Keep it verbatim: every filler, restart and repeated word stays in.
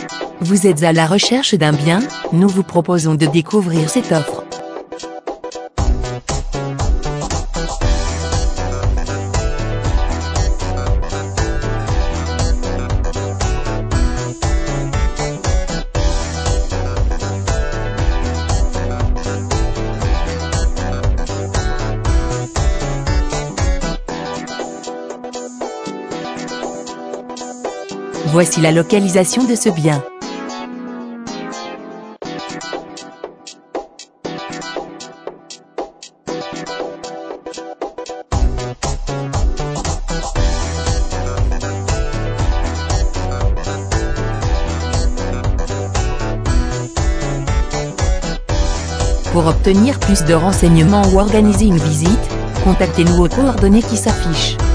Vous êtes à la recherche d'un bien? Nous vous proposons de découvrir cette offre. Voici la localisation de ce bien. Pour obtenir plus de renseignements ou organiser une visite, contactez-nous aux coordonnées qui s'affichent.